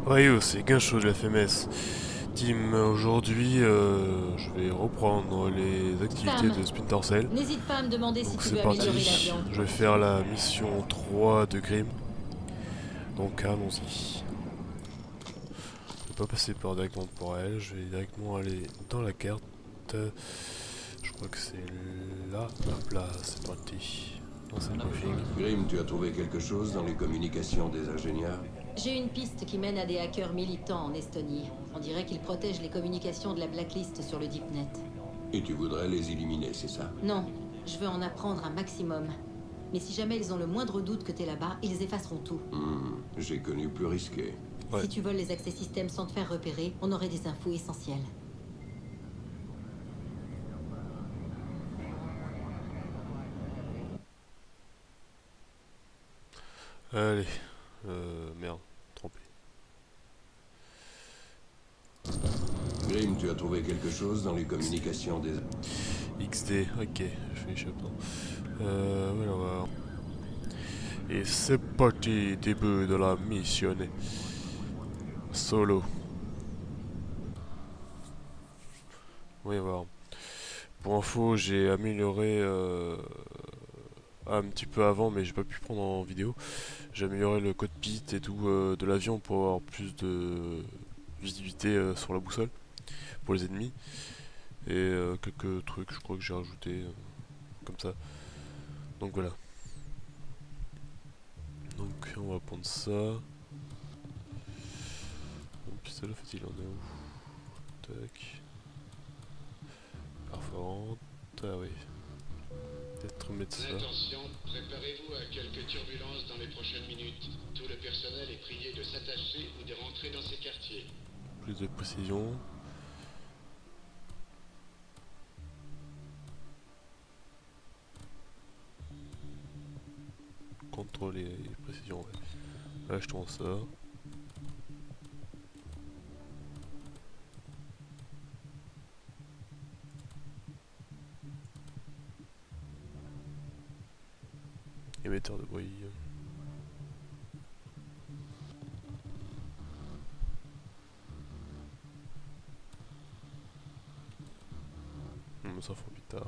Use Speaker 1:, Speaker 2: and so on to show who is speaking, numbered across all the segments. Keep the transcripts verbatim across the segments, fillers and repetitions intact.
Speaker 1: Ouais, yo, c'est Guincho de la F M S. Team, aujourd'hui, euh, je vais reprendre les activités
Speaker 2: Sam,
Speaker 1: de Splinter Cell.
Speaker 2: n'hésite pas à me demander si
Speaker 1: Donc
Speaker 2: tu
Speaker 1: c'est
Speaker 2: veux améliorer
Speaker 1: parti,
Speaker 2: l'avion.
Speaker 1: je vais faire la mission trois de Grim. Donc allons-y. Je vais pas passer par directement pour elle, je vais directement aller dans la carte. Je crois que c'est là. Hop là, c'est parti. Lancer le briefing.
Speaker 3: Grim, tu as trouvé quelque chose dans les communications des ingénieurs?
Speaker 2: J'ai une piste qui mène à des hackers militants en Estonie. On dirait qu'ils protègent les communications de la blacklist sur le DeepNet.
Speaker 3: Et tu voudrais les éliminer, c'est ça?
Speaker 2: Non, je veux en apprendre un maximum. Mais si jamais ils ont le moindre doute que t'es là-bas, ils effaceront tout.
Speaker 3: Hmm, j'ai connu plus risqué.
Speaker 1: Ouais.
Speaker 2: Si tu voles les accès systèmes sans te faire repérer, on aurait des infos essentielles.
Speaker 1: Allez. Euh, merde, trompé.
Speaker 3: Grim, tu as trouvé quelque chose dans les communications des...
Speaker 1: X D, ok, je fais échappement. Euh, voilà, on va voir. Et c'est parti, début de la mission. Solo. Oui, voir. Pour info, j'ai amélioré euh, un petit peu avant, mais j'ai pas pu prendre en vidéo. J'ai amélioré le cockpit et tout euh, de l'avion pour avoir plus de visibilité euh, sur la boussole pour les ennemis. Et euh, quelques trucs, je crois que j'ai rajouté euh, comme ça. Donc voilà. Donc on va prendre ça. Mon pistolet, en fait, il en est où? Tac. Perforante. Ah oui. Peut-être remettre ça.
Speaker 4: Attention, préparez-vous à quelques turbulences dans les prochaines minutes. Tout le personnel est prié de s'attacher ou de rentrer dans ces quartiers.
Speaker 1: Plus de précision. Contrôler les précisions, ouais. Achetons ça. Émetteur de bruit. On s'en fout plus tard.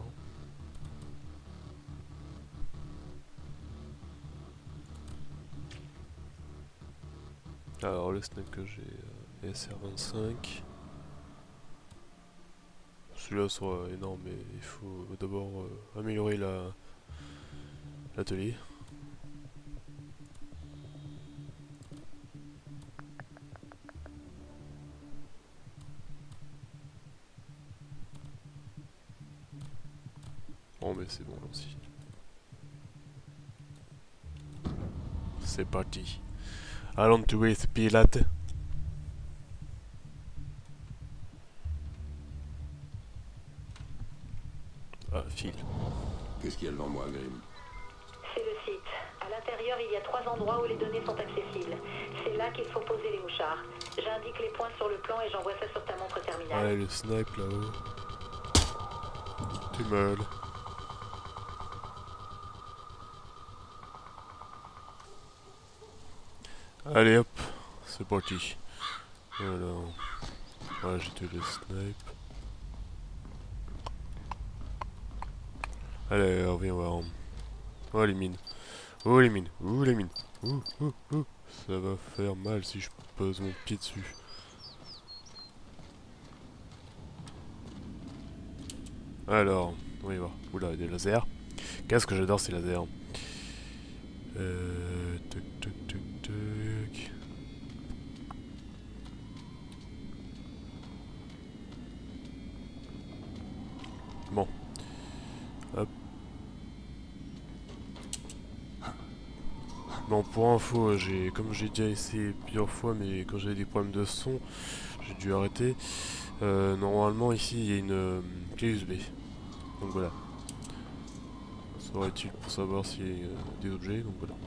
Speaker 1: Alors le snipe que j'ai euh, S R vingt-cinq. Celui-là sera énorme, mais il faut d'abord euh, améliorer la l'atelier. Bon mais c'est bon là aussi. C'est parti. Allons tuer ce pilote. Ah, file.
Speaker 3: Qu'est-ce qu'il y a devant moi, Grim?
Speaker 2: C'est le site. À l'intérieur, il y a trois endroits où les données sont accessibles. C'est là qu'il faut poser les mouchards. J'indique les points sur le plan et j'envoie ça sur ta montre terminale.
Speaker 1: Ouais, le snipe là-haut. Tu meurs. Allez hop, c'est parti. Alors, voilà, j'ai tué le snipe. Allez, on vient voir. Oh les mines. Oh les mines. Oh les mines. Ouh, ouh, ouh. Ça va faire mal si je pose mon pied dessus. Alors, on y va. Oula, des lasers. Qu'est-ce que j'adore ces lasers. Euh... Tuc, tuc, tuc, tuc. Bon. Hop. Bon, pour info, j'ai, comme j'ai déjà essayé plusieurs fois, mais quand j'avais des problèmes de son, j'ai dû arrêter. Euh, normalement, ici, il y a une euh, clé U S B. Donc voilà. Ça serait utile pour savoir s'il y a euh, des objets, donc voilà.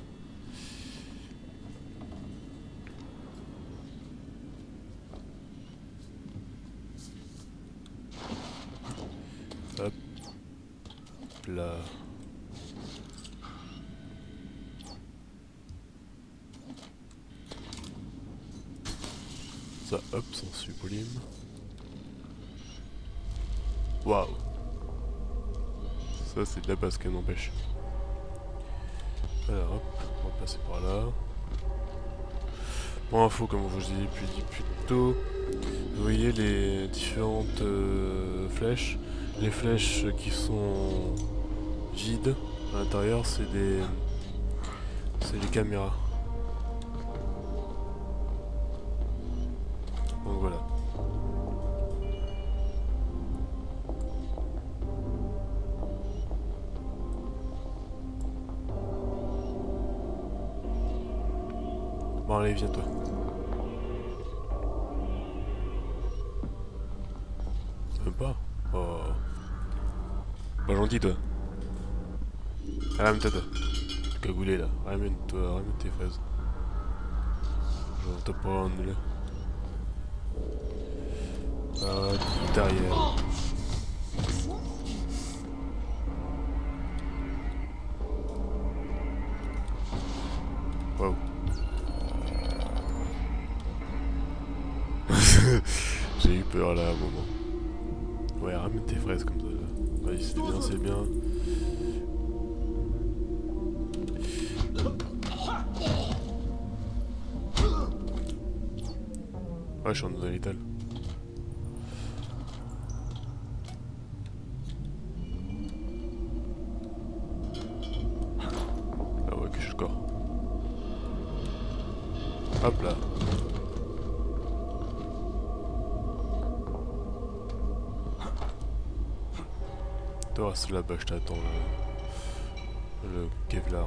Speaker 1: Hop là. Ça, hop, ça supprime. Waouh. Ça, c'est de la base qu'elle n'empêche. Alors, hop, on va passer par là. Pour info, comme je vous ai dit depuis plus tôt, vous voyez les différentes euh, flèches. Les flèches qui sont vides à l'intérieur, c'est des, c'est les caméras. Donc voilà. Bon allez, viens toi. Même pas. Oh. Pas gentil toi. Ramène-toi toi. Cagoulé là. Ramène-toi, ramène tes fraises. Genre t'as pas un là. Ah, derrière. Waouh. J'ai eu peur là à un moment. Ouais, ramène tes fraises comme ça. Vas-y, c'est bien, c'est bien. Ouais, je suis en zone létale. Ah ouais, que je score. Hop là. Toi, reste là-bas, je t'attends, le, le Kevlar.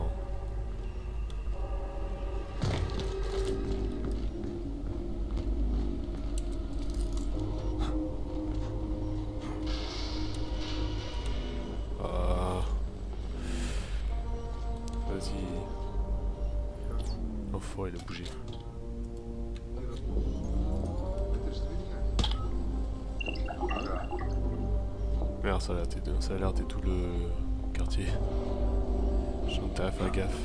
Speaker 1: Ah. Vas-y. L'enfoiré, il a bougé. Merde, ça a l'air d'être ça a l'air d'être tout le quartier. J'ai intérêt à faire gaffe.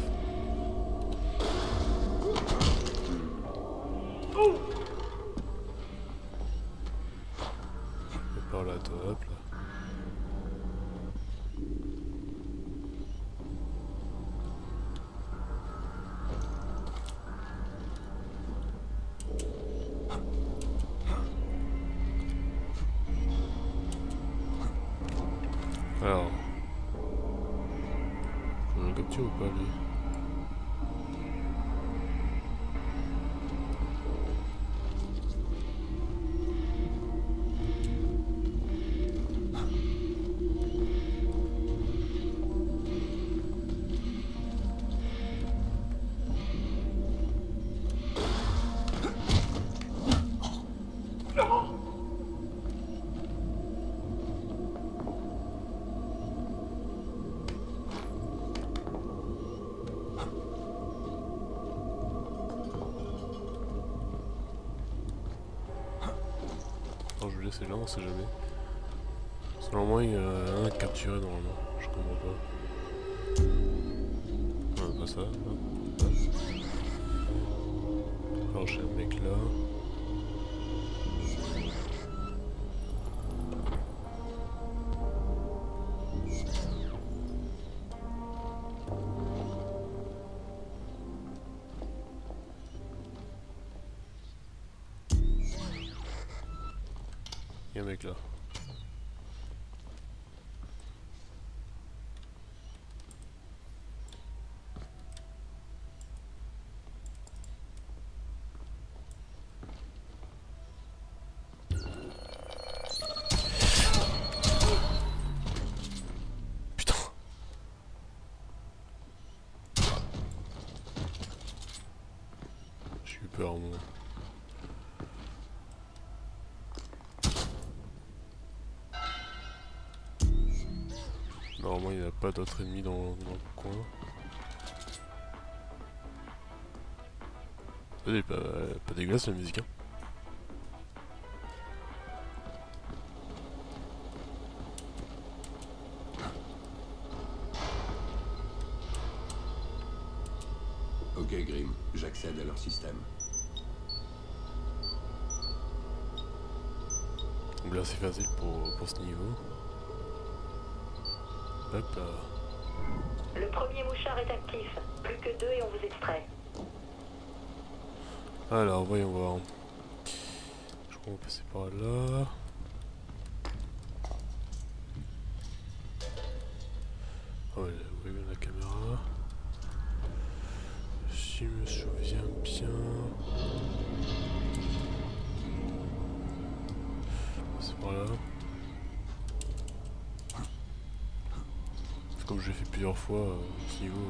Speaker 1: Et par là, toi, hop là. Alors, faut le capture ou pas lui? Alors, je vais laisser là, on sait jamais. Parce que normalement il y a un capturé normalement, je comprends pas. Ouais, pas ça. Hop. Alors j'ai un mec là. Il y a un mec là. Putain. J'ai eu peur moi. Normalement il n'y a pas d'autres ennemis dans, dans le coin. C'est pas, pas dégueulasse la musique hein.
Speaker 3: Ok Grim, j'accède à leur système.
Speaker 1: Donc là c'est facile pour, pour ce niveau. Hop là.
Speaker 2: Le premier mouchard est actif. Plus que deux et on vous extrait.
Speaker 1: Alors voyons voir. Je crois qu'on va passer par là. Oh, là, oui, la caméra. Si je me souviens bien. C'est par là. Comme je l'ai fait plusieurs fois euh, ce niveau.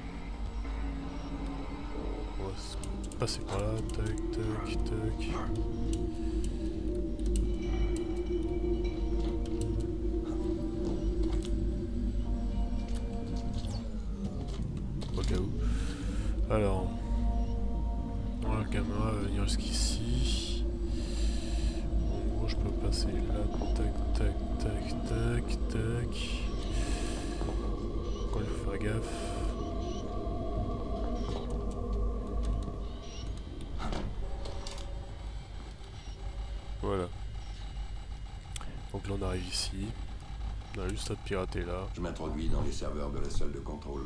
Speaker 1: Euh, on va se passer par là. Tac, tac, tac. Au cas où. Alors, on la caméra va venir jusqu'ici. En gros, je peux passer là. Tac, tac, tac, tac, tac. Encore il faut faire gaffe. Voilà. Donc là on arrive ici. On a juste à pirater là.
Speaker 3: Je m'introduis dans les serveurs de la salle de contrôle.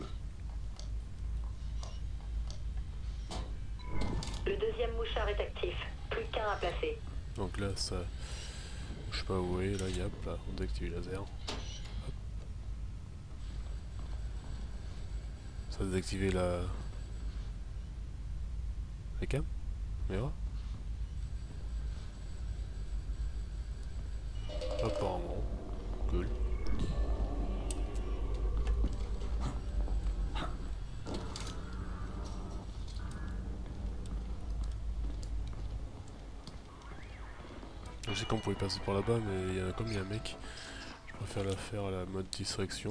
Speaker 2: Le deuxième mouchard est actif. Plus qu'un à placer.
Speaker 1: Donc là ça... Je sais pas où est, là yep, là on désactive le laser. Hop. Ça a désactivé la... La cam? Caméra? Apparemment. Cool. Je sais qu'on pouvait passer par là-bas, mais il y a, comme il y a un mec, je préfère la faire à la mode distraction.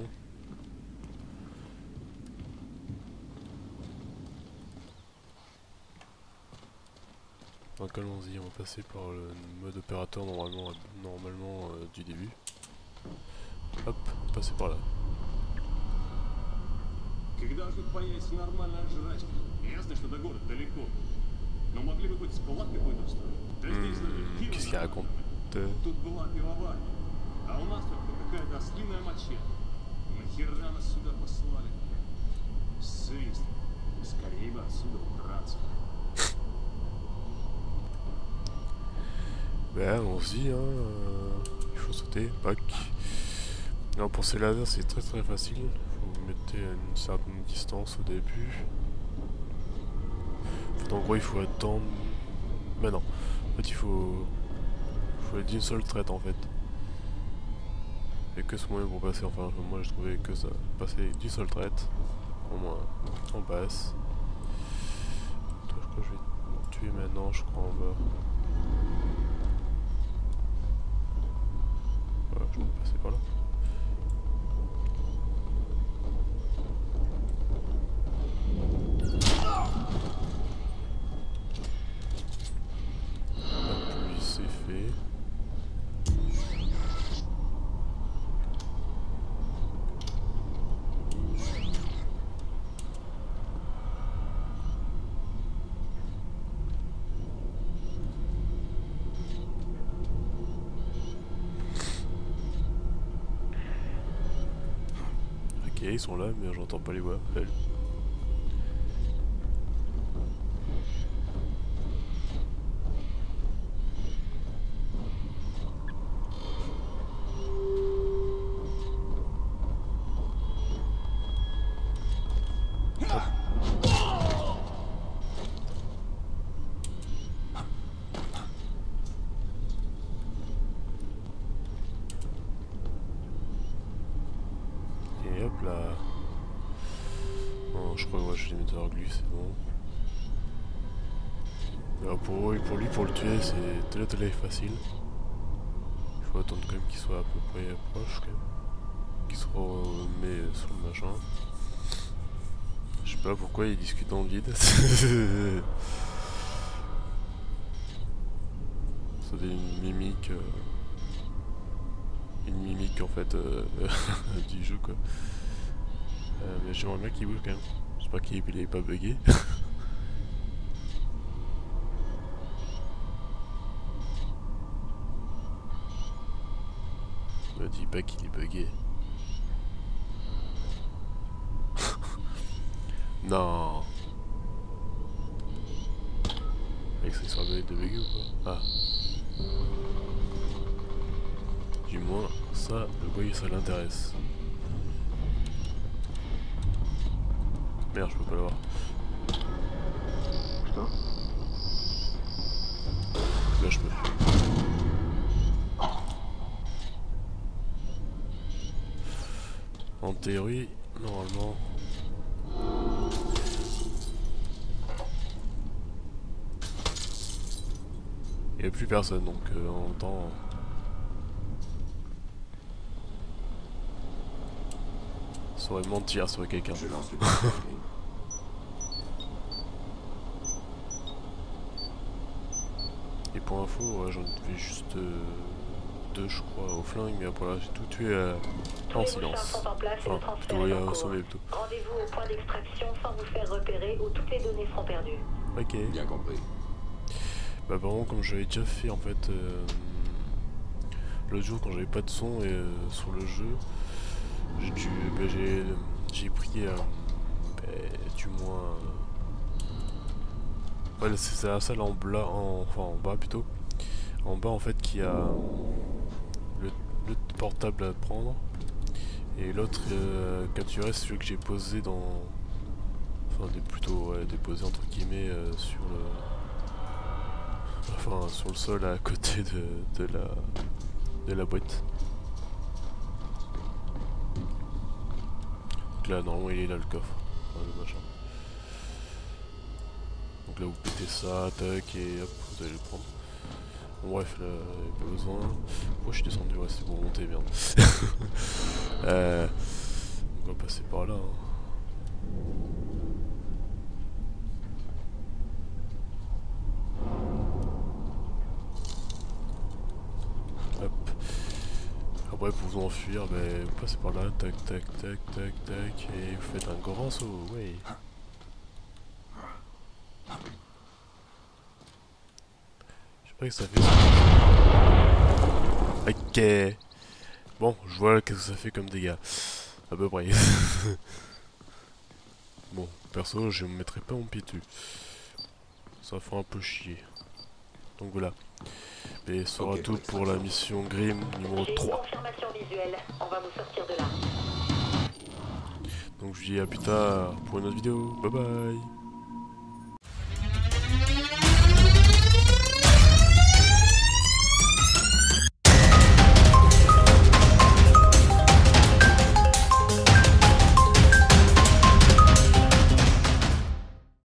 Speaker 1: Donc allons-y, on va passer par le mode opérateur normalement, normalement euh, du début. Hop, passer par là.
Speaker 5: Когда же появится нормальная жрачка? Ясно, что до города далеко. Но могли бы хоть склад какой-то устроить. Да здесь даже пиво.
Speaker 1: Qu'est-ce qu'il raconte?
Speaker 5: Тут была пивоварня. А у нас только какая-то ослиная моча. Нахера нас сюда послали? Свист. Скорее бы отсюда убраться.
Speaker 1: Ben allons-y, hein. euh, il faut sauter, pack. Alors pour ces lasers c'est très très facile, vous mettez à une certaine distance au début. En, fait, en gros il faut attendre... Ben non, en fait il faut... Il faut être d'une seule traite en fait. Et que ce moyen pour passer, enfin moi j'ai trouvé que ça passait d'une seule traite. Au moins on passe. Toi je crois que je vais te tuer maintenant, je crois en bas. Voilà, je peux passer par là. Hop, lui c'est fait. Ok, ils sont là, mais j'entends pas les voix. Elle. Et hop là. Oh, je crois que ouais, je vais mettre hors glu, c'est bon. Alors pour, pour lui, pour le tuer, c'est télé télé facile. Il faut attendre quand même qu'il soit à peu près proche, quand même. Qu'il se remet sur le machin. Je sais pas pourquoi il discute dans le vide. C'est une mimique. Euh... Une mimique en fait euh, du jeu quoi. Euh, mais j'aimerais bien qu'il bouge quand même. J'espère qu'il est pas bugué. Me dis pas qu'il est bugué. Non. Avec ça, il de bugger ou pas? Ah. Du moins, ça, le bug, ça l'intéresse. Merde, je peux pas l'avoir. Là, je peux. En théorie, normalement... il n'y a plus personne, donc euh, en même temps... ça aurait mentir sur quelqu'un.
Speaker 3: Je lance le
Speaker 1: Et pour info, ouais, j'en ai juste euh, deux, je crois, au flingue, mais après là, j'ai tout tué euh, en silence.
Speaker 2: Sont en place et
Speaker 1: Enfin,
Speaker 2: le transfert
Speaker 1: plutôt,
Speaker 2: est
Speaker 1: il
Speaker 2: en
Speaker 1: a
Speaker 2: cours.
Speaker 1: sauvé plutôt.
Speaker 2: Rendez-vous au point d'extraction sans vous faire repérer ou toutes les données seront perdues.
Speaker 1: Ok.
Speaker 3: Bien compris.
Speaker 1: Bah vraiment, comme j'avais déjà fait en fait euh, l'autre jour quand j'avais pas de son et euh, sur le jeu, j'ai dû, bah, j'ai, j'ai pris euh, bah, du moins, euh, ouais, c'est la salle en bas, en, enfin en bas plutôt, en bas en fait qui a le, le portable à prendre et l'autre euh, capturé, c'est celui que j'ai posé dans, enfin des, plutôt ouais, déposé entre guillemets euh, sur le enfin sur le sol à côté de, de la de la boîte. Donc là normalement il est là le coffre, enfin, le machin. Donc là vous pétez ça, tac et hop vous allez le prendre. Bon bref là il n'y a pas besoin. Pourquoi je suis descendu? Ouais c'est pour monter merde. euh, on va passer par là. Hein. Après pour vous enfuir, ben, vous passez par là, tac tac tac tac tac, et vous faites un grand saut, ouais. Je sais pas que ça fait ça. Ok. Bon, je vois qu'est-ce que ça fait comme dégâts. À peu près. Bon, perso, je me mettrai pas mon pied dessus. Ça fera un peu chier. Donc voilà. Et ce sera
Speaker 3: Ok,
Speaker 1: tout pour la mission Grim numéro
Speaker 2: J'ai une
Speaker 1: trois.
Speaker 2: confirmation visuelle. On va vous sortir de là.
Speaker 1: Donc je vous dis à plus tard pour une autre vidéo. Bye bye.